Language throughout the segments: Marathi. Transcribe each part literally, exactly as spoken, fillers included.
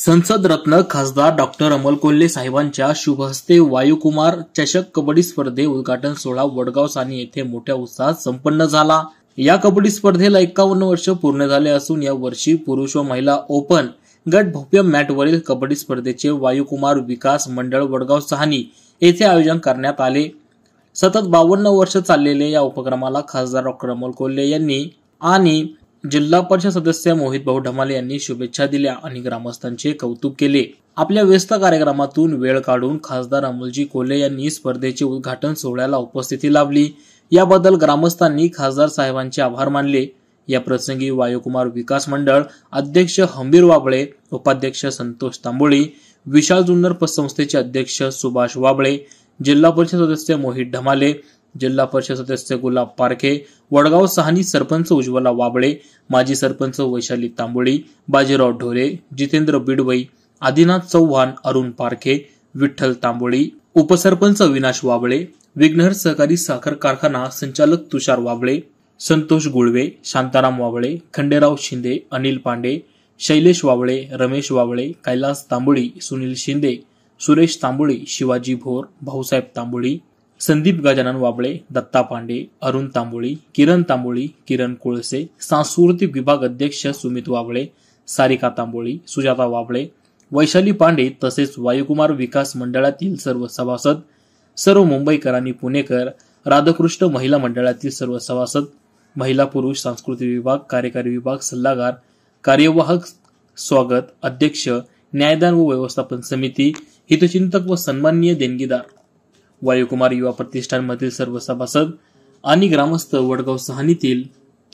संसद रत्न खासदार डॉक्टर अमोल कोल्हे साहेबांच्या शुभहस्ते वायुकुमार चषक कबड्डी स्पर्धे उद्घाटन सोहळा वडगाव सानी येथे मोठ्या उत्साहात संपन्न झाला। या कबड्डी स्पर्धेला एक्कावन्न वर्ष पूर्ण झाले असून या वर्षी पुरुष व महिला ओपन गट भव्य मॅटवरील कबड्डी स्पर्धेचे वायुकुमार विकास मंडळ वडगाव सहानी येथे आयोजन करण्यात आले। सतत बावन्न वर्ष चाललेल्या या उपक्रमाला खासदार डॉक्टर अमोल कोल्हे यांनी आणि जिल्हा परिषद सदस्य मोहित भाऊ ढमाले यांनी शुभेच्छा दिल्या आणि ग्रामस्थांचे कौतुक केले। आपल्या व्यस्त कार्यक्रमातून वेळ काढून खासदार अमोलजी कोल्हे यांनी स्पर्धेचे उद्घाटन सोहळ्याला उपस्थिती लावली। याबद्दल ग्रामस्थांनी खासदार साहेबांचे आभार मानले। या प्रसंगी वायुकुमार विकास मंडळ अध्यक्ष हंबीर वाबळे, उपाध्यक्ष संतोष तांबोळी, विशाल जुन्नर पतसंस्थेचे अध्यक्ष सुभाष वाबळे, जिल्हा परिषद सदस्य मोहित ढमाले, जिल्हा परिषद सदस्य गुलाब पारखे, वडगाव सहानी सरपंच उज्ज्वला वाबळे, माजी सरपंच वैशाली तांबोळी, बाजीराव ढोरे, जितेंद्र बिडवई, आदिनाथ चव्हाण, अरुण पारखे, विठ्ठल तांबोळी, उपसरपंच अविनाश वाबळे, विघ्नहर सहकारी साखर कारखाना संचालक तुषार वाबळे, संतोष गुळवे, शांताराम वाबळे, खंडेराव शिंदे, अनिल पांडे, शैलेश वाबळे, रमेश वाबळे, कैलास तांबोळी, सुनील शिंदे, सुरेश तांबोळी, शिवाजी भोर, भाऊसाहेब तांबोळी, संदीप गजानन वाबळे, दत्ता पांडे, अरुण तांबोळी, किरण तांबोळी, किरण कोळसे, सांस्कृतिक विभाग अध्यक्ष सुमित वाबळे, सारिका तांबोळी, सुजाता वाबळे, वैशाली पांडे तसेच वायुकुमार विकास मंडळातील सर्व सभासद, सर्व मुंबईकर आणि पुणेकर, राधाकृष्ण महिला मंडळातील सर्व सभासद, महिला पुरुष सांस्कृतिक विभाग, कार्यकारी विभाग, सल्लागार, कार्यवाहक, स्वागत, अध्यक्ष, न्यायदान व व्यवस्थापन समिती, हितचिंतक व सन्माननीय देणगीदार, वायुकुमार युवा प्रतिष्ठान मधील सर्व सभासद आणि ग्रामस्थ, वडगाव सहानीतील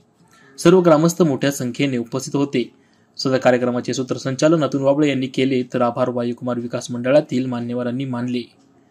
सर्व ग्रामस्थ मोठ्या संख्येने उपस्थित होते। सदर कार्यक्रमाचे सूत्रसंचालन अतुल वाबळे यांनी केले तर आभार वायुकुमार विकास मंडळातील मान्यवरांनी मानले।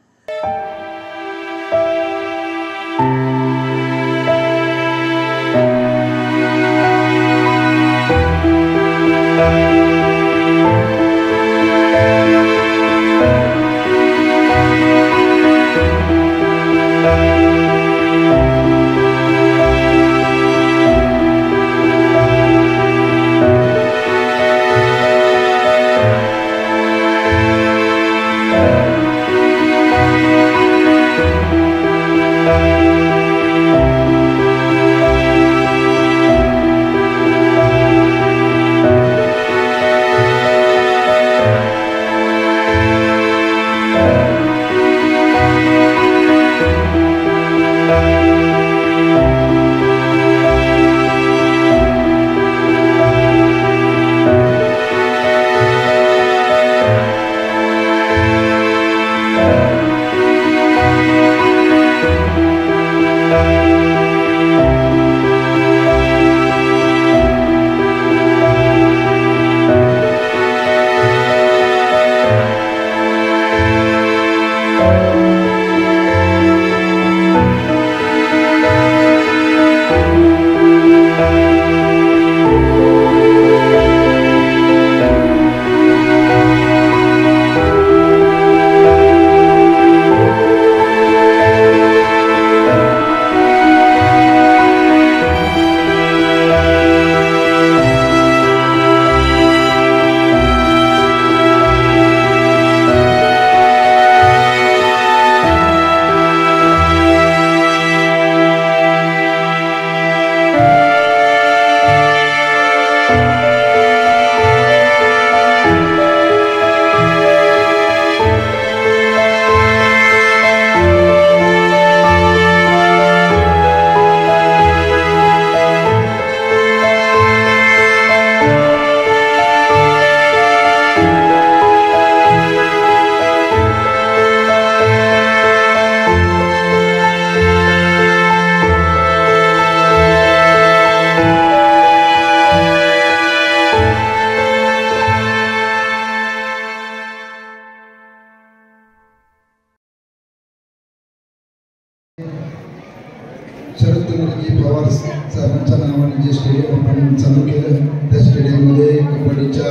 शरद पवार साहेबांच्या नावाने जे स्टेडियम आपण चालू केलं त्या स्टेडियममध्ये कबड्डीच्या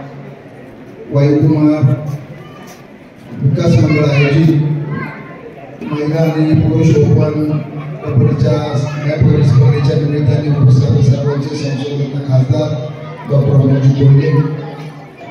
वायुकुमार विकास मंडळ आयोजित महिला आणि पुरुष ओपन कबड्डीच्या मॅटवरील स्पर्धेच्या निमित्ताने सर्व सर्वांचे संशोधन खासदार डॉक्टर अमोलजी कोल्हे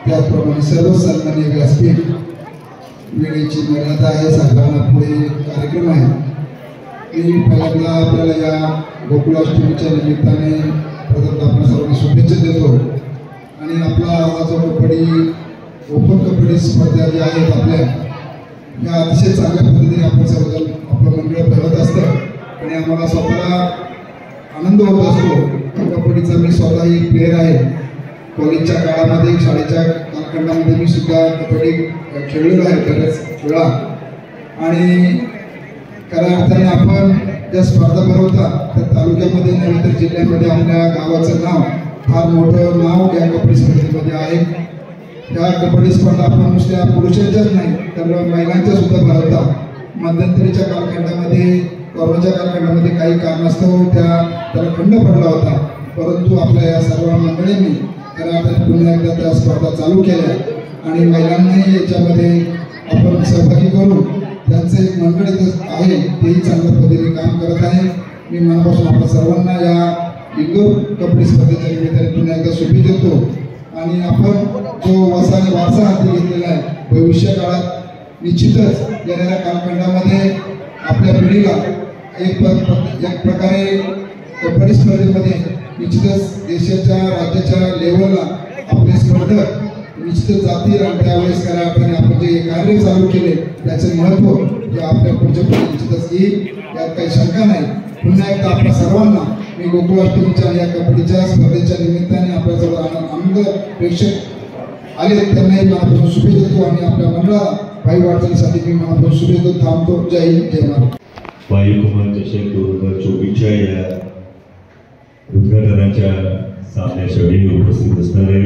त्याचप्रमाणे सर्व सन्मान्य व्यासपीठ, वेळेची मर्यादा आहे, सर्वांना पुढे कार्यक्रम आहे. मी पहिल्यांदा आपल्याला या गोकुळाष्टमीच्या निमित्ताने प्रथम आपण सर्वांना शुभेच्छा देतो. आणि आपला हा जो कबड्डी ओपन कबड्डी स्पर्धा ज्या आहेत आपल्या, या अतिशय चांगल्या पद्धतीने आपण सर्वजण आपलं मंडळ खेळत असतं आणि आम्हाला स्वतःला आनंद होत असतो. कबड्डीचा मी स्वतः एक प्लेअर आहे. कॉलेजच्या काळामध्ये, शाळेच्या कालखंडामध्ये मी सुद्धा कबड्डी खेळलेलो आहे बऱ्याच वेळा. आणि खऱ्या अर्थाने आपण ज्या स्पर्धा भरवता त्या तालुक्यामध्ये नव्हे तर जिल्ह्यामध्ये आपल्या गावाचं नाव, फार मोठं नाव या कबड्डी स्पर्धेमध्ये आहे. या कबड्डी स्पर्धा आपण नुसत्या पुरुषांच्याच नाही तर महिलांच्या सुद्धा भरवता. मध्यंतरीच्या कालखंडामध्ये, कोरोनाच्या कालखंडामध्ये काही कारणास्तव त्या त्याला खंड पडला होता, परंतु आपल्या या सर्व मंडळींनी खऱ्या अर्थाने पुन्हा एकदा त्या स्पर्धा चालू केल्या आणि महिलांनाही याच्यामध्ये आपण सहभागी करून त्यांचं एक मंडळ आहे तेही चांगल्या पद्धतीने काम करत आहे. मी मनापासून आपल्या सर्वांना या इंदोर कबड्डी स्पर्धेच्या निमित्ताने पुन्हा एकदा शुभेच्छा देतो. आणि आपण जो वसा आणि वारसा हाती घेतलेला आहे, भविष्य काळात निश्चितच येणाऱ्या कालखंडामध्ये आपल्या पिढीला एक एक प्रकारे कबड्डी स्पर्धेमध्ये निश्चितच देशाच्या, राज्याच्या लेवलला आपले स्पर्धक निश्चितच जातील. आणि त्यावेळेस खऱ्या अर्थाने आपण जे कार्य चालू केले त्याचे महत्त्व जे आपल्या पुढच्या पिढी निश्चितच येईल, यात काही शंका नाही. पुन्हा एकदा आपल्या सर्वांना मी गोकुळाष्टमीच्या या कबड्डीच्या स्पर्धेच्या निमित्ताने आपल्याजवळ आनंद प्रेक्षक आले त्यांनाही मनापासून शुभेच्छा देतो. आणि आपल्या मंडळाला भाई वाटचालीसाठी मी मनापासून शुभेच्छा देतो. थांबतो. जय हिंद, जय महाराज. वायुकुमार चषक दोन हजार चोवीसच्या या उद्घाटनाच्या सामन्याच्या वेळी उपस्थित असणारे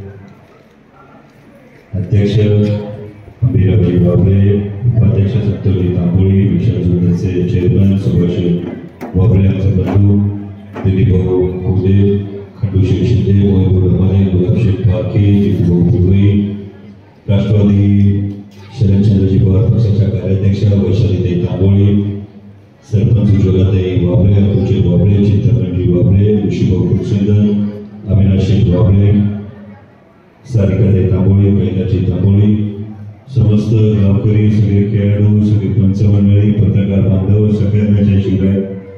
अध्यक्ष अंबिराबाई बाबळे, उपाध्यक्ष सप्तवली तांबोळी, विशाल जुन्नरचे चेअरमन सुभाष बाबळे, आमचे बंधू दिलीप भाऊ कुदे, खंडूशेठ शिंदे, मोहनभाऊ रमाने, गुलाबशेठ पारखे, जितूभाऊ पिंगळी, राष्ट्रवादी शरदचंद्रजी पवार पक्षाच्या कार्याध्यक्ष वैशालीताई तांबोळी, सरपंच उज्ज्वलाताई बाबळे, अतुलजी बाबळे, चिंतामणजी बाबळे, ऋषीभाऊ कुलसुंदर, अविनाशजी बाबळे, सारिकाताई तांबोळी, कैलाजी तांबोळी, समस्त गावकरी, सगळे खेळाडू, सगळे पंचमंडळी, पत्रकार बांधव, सगळ्यांना जय शिवराय.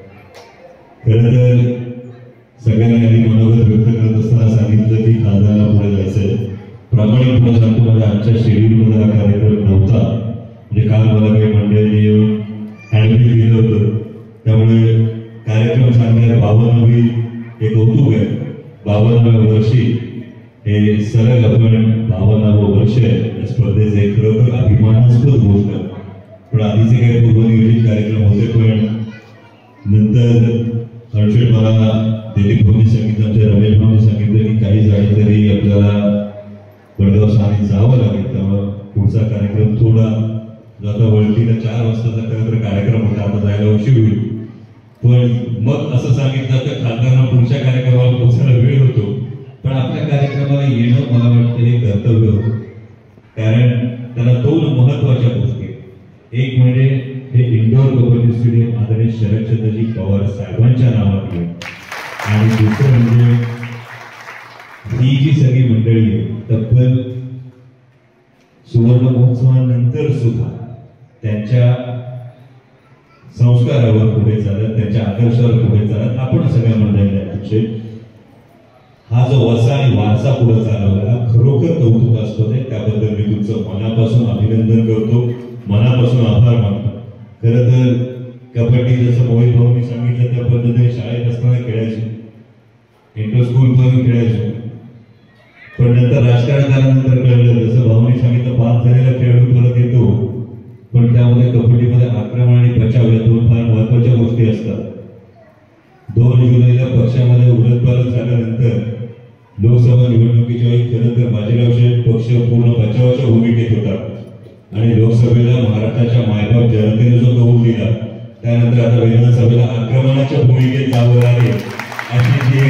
खरं तर सगळ्यांना आधी मनोगत व्यक्त करत असताना सांगितलं की खासदारांना पुढे जायचंय. प्रामाणिकपणे सांगतो, माझ्या आजच्या शेड्यूलमध्ये हा कार्यक्रम नव्हता. म्हणजे काल मला काही मंडळींनी येऊन हँडबिल दिलं होतं, त्यामुळे कार्यक्रम सांगण्यात बावन्नावी हे कौतुक आहे. बावन्नाव्या वर्षी हे सरळ आपण बावन्नावं वर्ष आहे या स्पर्धेचं, एक खरोखर अभिमानास्पद गोष्ट. पण आधीचे काही पूर्वनियोजित कार्यक्रम होते, पण नंतर हर्षद मला दिलीप भाऊंनी सांगितलं, आमच्या रमेश भाऊंनी सांगितलं की काही झालं तरी आपल्याला वडगाव सानी जावं लागेल. त्यामुळे पुढचा कार्यक्रम थोडा आता वळतीला चार वाजताचा खरं तर कार्यक्रम होता, आता जायला उशीर होईल. पण मग असं सांगितलं तर खासदारांना पुढच्या कार्यक्रमाला पोहोचायला वेळ होतो, पण आपल्या कार्यक्रमाला येणं मला वाटतं हे कर्तव्य होतं. कारण त्याला दोन महत्वाच्या गोष्टी, एक म्हणजे हे इंडोर कबड्डी स्टेडियम आदरणीय शरदचंद्रजी पवार साहेबांच्या नावाने, आणि दुसरं म्हणजे ही जी सगळी मंडळी आहे तब्बल सुवर्ण महोत्सवानंतर सुद्धा त्यांच्या संस्कारावर पुढे चालत, त्यांच्या आदर्शावर पुढे चालत आपण सगळ्या मंडळींना अध्यक्ष हा जो वसा आणि वारसा पुढे चालवला खरोखर कौतुकास्पद आहे. त्याबद्दल मी तुमचं मनापासून अभिनंदन करतो, मनापासून आभार मानतो. खरं तर कबड्डी जसं मोहित भाऊंनी सांगितलं त्या पद्धतीने शाळेत असताना खेळायचो, इंटर स्कूल पण खेळायचो. पण नंतर राजकारण झाल्यानंतर कळलं, जसं भाऊंनी सांगितलं, पास झालेला खेळाडू परत येतो, पण त्यामध्ये कबड्डीमध्ये आक्रमण आणि बचाव या दोन फार महत्वाच्या गोष्टी असतात. दोन जुलैला पक्षामध्ये उलटपालट झाल्यानंतर लोकसभा निवडणुकीच्या वेळी खरं तर बाजीराव शेठ पक्ष पूर्ण बचावाच्या भूमिकेत होता आणि लोकसभेला महाराष्ट्राच्या मायबाप जनतेने जो कौल दिला, त्यानंतर आता विधानसभेला आक्रमणाच्या भूमिकेत जावं लागेल. अशी जी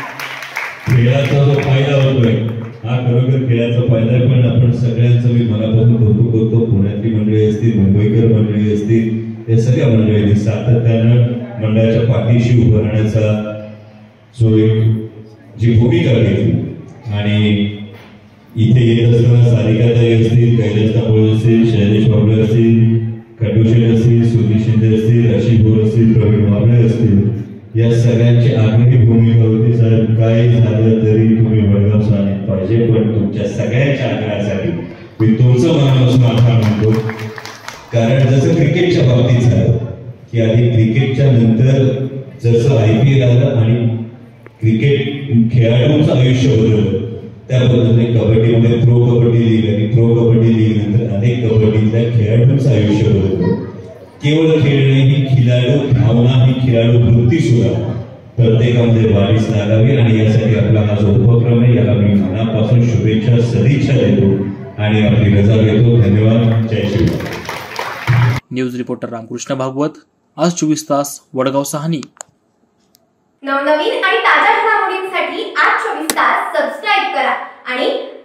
खेळाचा जो फायदा होतोय हा खरोखर खेळाचा फायदा आहे. पण आपण सगळ्यांचं मी मनापासून कौतुक करतो. पुण्यातली मंडळी असतील, मुंबईकर मंडळी असतील, या सगळ्या मंडळींनी सातत्यानं मंडळाच्या पाठीशी उभं राहण्याचा जो एक जी भूमिका घेतली आणि इथे येत असताना सारिकाताई असतील, कैलास तांबोळे असतील, शैलेश बाबळे असतील, खंडूशेठ असतील, सुधीर शिंदे असतील, रशी भोर असतील, प्रवीण वाबळे असतील, या सगळ्यांची आग्रही भूमिका होती. साहेब काय झालं तरी तुम्ही वडगाव सानित पाहिजे, पण तुमच्या सगळ्यांच्या आग्रहासाठी मी तुमचं मनापासून आभार मानतो. कारण जसं क्रिकेटच्या बाबतीत झालं की आधी क्रिकेटच्या नंतर जसं आय पी एल आलं आणि क्रिकेट खेळाडूंचं आयुष्य बदललं, त्या पद्धतीने कबड्डीमध्ये प्रो कबड्डी लीग आणि प्रो कबड्डी लीग नंतर अनेक कबड्डीतल्या खेळाडूंचं आयुष्य बदललं. केवळ खेळ नाही, ही खेळाडू भावना, ही खेळाडू वृत्ती सुद्धा प्रत्येकामध्ये वाढीस लागावी आणि यासाठी आपला हा जो उपक्रम आहे याला मी मनापासून शुभेच्छा सदिच्छा देतो आणि आपली रजा घेतो. धन्यवाद. जय श्रीराम. न्यूज रिपोर्टर रामकृष्ण भागवत, आज चोवीस तास, वडगाव सहानी. नवनवीन आणि ताज्या घडामोडींसाठी आज चोवीस तास सबस्क्राईब करा आणि